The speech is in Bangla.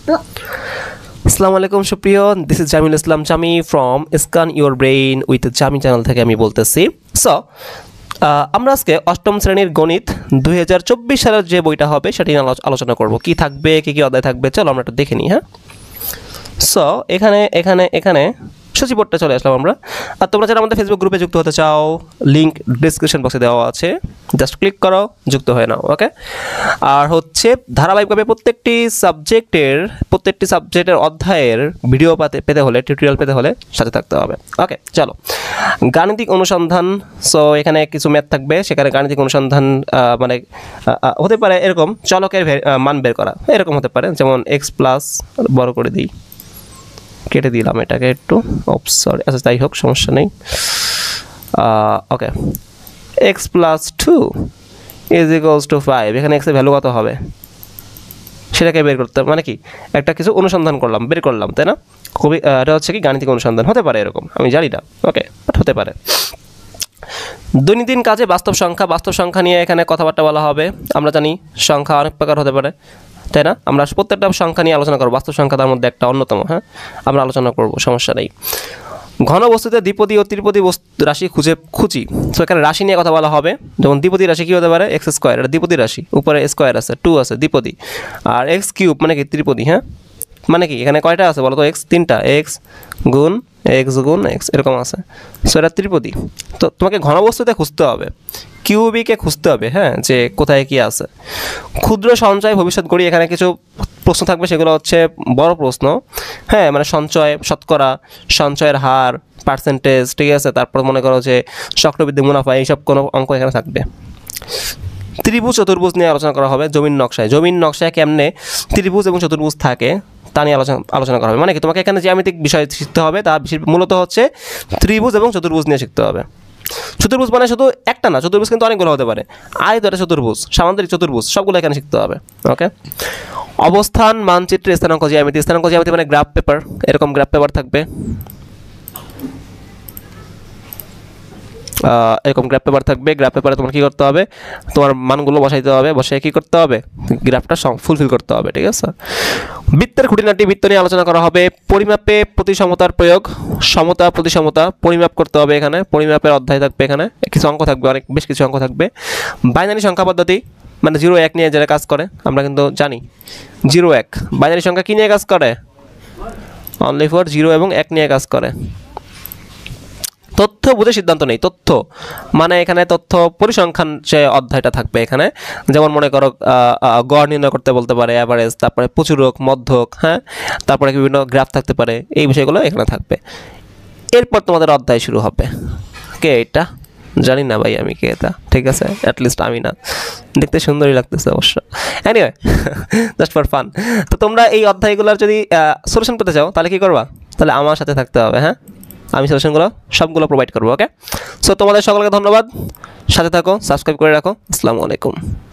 আসসালামু আলাইকুম সুপ্রিয়, this is Jamil Islam Jami from scan your brain with Jami channel থেকে আমি বলতেছি। সো আমরা আজকে অষ্টম শ্রেণীর গণিত 2024 সালের যে বইটা হবে সেটি নিয়ে আলোচনা করব। কি থাকবে, কি কি অধ্যায় থাকবে, চলো আমরা একটু দেখে নিই। হ্যাঁ, সো এখানে এখানে এখানে সূচিপটটা চলে আসলাম আমরা। আর তোমরা যারা আমাদের ফেসবুক গ্রুপে যুক্ত হতে চাও, লিঙ্ক ডিসক্রিপশন বক্সে দেওয়া আছে, জাস্ট ক্লিক করো, যুক্ত হয়ে নাও। ওকে, আর হচ্ছে ধারাবাহিকভাবে প্রত্যেকটি সাবজেক্টের অধ্যায়ের ভিডিও পেতে হলে, টিউটোরিয়াল পেতে হলে সাথে থাকতে হবে। ওকে, চলো গাণিতিক অনুসন্ধান। সো এখানে কিছু ম্যাথ থাকবে, সেখানে গাণিতিক অনুসন্ধান মানে হতে পারে এরকম চলকের মান বের করা, এরকম হতে পারে। যেমন এক্স প্লাস, বড় করে দিই, কেটে দিলাম এটাকে একটু, সরি, আচ্ছা তাই হোক, সমস্যা নেই। Okay, X plus 2 is equals to 5। এখানে এক্সের ভ্যালু কত হবে সেটাকে বের করতে, মানে কি একটা কিছু অনুসন্ধান করলাম, বের করলাম, তাই না? খুবই এটা হচ্ছে কি গাণিতিক অনুসন্ধান হতে পারে, এরকম আমি জানি না। ওকে, বাট হতে পারে। দৈনন্দিন কাজে বাস্তব সংখ্যা নিয়ে এখানে কথাবার্তা বলা হবে। আমরা জানি সংখ্যা অনেক প্রকার হতে পারে, তাই না? আমরা প্রত্যেকটা সংখ্যা নিয়ে আলোচনা করবো, বাস্তব সংখ্যা তার মধ্যে একটা অন্যতম। হ্যাঁ, আমরা আলোচনা করব, সমস্যা নেই। ঘন বস্তুতে দ্বিপদী ও ত্রিপদী রাশি খুঁজি। সো এখানে রাশি নিয়ে কথা বলা হবে। যেমন দ্বিপদী রাশি কী হতে পারে? এক্স স্কোয়ার, এটা দ্বিপদী রাশি, উপরে স্কোয়ার আছে, 2 আছে, দ্বিপদী। আর এক্স কিউব মানে কি? ত্রিপদী। হ্যাঁ, মানে কি এখানে কয়টা আছে বলো তো? এক্স 3টা, এক্স গুণ এক্স এরকম আছে। সো এটা ত্রিপদী। তো তোমাকে ঘনবস্তুতে খুঁজতে হবে, কিউবিকে খুঁজতে হবে, হ্যাঁ, যে কোথায় কি আছে। ক্ষুদ্র সঞ্চয় ভবিষ্যৎ গড়ি, এখানে কিছু প্রশ্ন থাকবে, সেগুলো হচ্ছে বড় প্রশ্ন। হ্যাঁ, মানে সঞ্চয়, শতকরা, সঞ্চয়ের হার, পার্সেন্টেজ, ঠিক আছে। তারপর মনে করো যে চক্রবৃদ্ধি, মুনাফা, এইসব কোনো অঙ্ক এখানে থাকবে। ত্রিভুজ চতুর্ভুজ নিয়ে আলোচনা করা হবে। জমিন নকশায় কেমনে ত্রিভুজ এবং চতুর্ভুজ থাকে তা নিয়ে আলোচনা করা হবে। মানে কি তোমাকে এখানে জ্যামিতিক বিষয় শিখতে হবে, তা মূলত হচ্ছে ত্রিভুজ এবং চতুর্ভুজ নিয়ে শিখতে হবে। চতুর্ভুজ মানে শুধু একটা না, চতুর্ভুজ কিন্তু অনেকগুলো হতে পারে। আয়তটা চতুর্ভুজ, সামান্তরিক চতুর্ভুজ, সবগুলো এখানে শিখতে হবে। ওকে, অবস্থান মানচিত্রে স্থানাঙ্ক জ্যামিতি মানে গ্রাফ পেপার, এরকম গ্রাফ পেপার থাকবে, গ্রাফ পেপারে তোমার কী করতে হবে? তোমার মানগুলো বসাইতে হবে, বসায় কী করতে হবে? গ্রাফটা ফুলফিল করতে হবে, ঠিক আছে। বৃত্তের খুঁটিনাটি, বৃত্ত নিয়ে আলোচনা করা হবে। পরিমাপে প্রতিসমতার প্রয়োগ, সমতা প্রতিসমতা পরিমাপ করতে হবে, এখানে পরিমাপের অধ্যায় থাকবে, এখানে কিছু অঙ্ক থাকবে, বেশ কিছু অঙ্ক থাকবে। বাইনারি সংখ্যা পদ্ধতি, মানে 0 1 নিয়ে যারা কাজ করে, আমরা কিন্তু জানি 0 1 বাইনারি সংখ্যা কী নিয়ে কাজ করে? অনলি ফর 0 এবং 1 নিয়ে কাজ করে। তথ্য বুঝে সিদ্ধান্ত নেই, তথ্য মানে এখানে তথ্য পরিসংখ্যান যে অধ্যায়টা থাকবে এখানে, যেমন মনে করো গড় নির্ণয় করতে বলতে পারে, অ্যাভারেজ, তারপরে প্রচুরক, মধ্যক, হ্যাঁ, তারপরে বিভিন্ন গ্রাফ থাকতে পারে, এই বিষয়গুলো এখানে থাকবে। এরপর তোমাদের অধ্যায় শুরু হবে। কে এটা? জানি না ভাই আমি কে এটা, ঠিক আছে, অ্যাটলিস্ট আমি না, দেখতে সুন্দরই লাগতেছে অবশ্য। Anyway, just for fun. তো তোমরা এই অধ্যায়গুলোর যদি সলিউশন পেতে চাও তাহলে কী করবা? তাহলে আমার সাথে থাকতে হবে। হ্যাঁ, আমি সলিউশনগুলো সবগুলো প্রোভাইড করবো। ওকে, সো তোমাদের সকলকে ধন্যবাদ, সাথে থাকো, সাবস্ক্রাইব করে রাখো। আসসালামু আলাইকুম।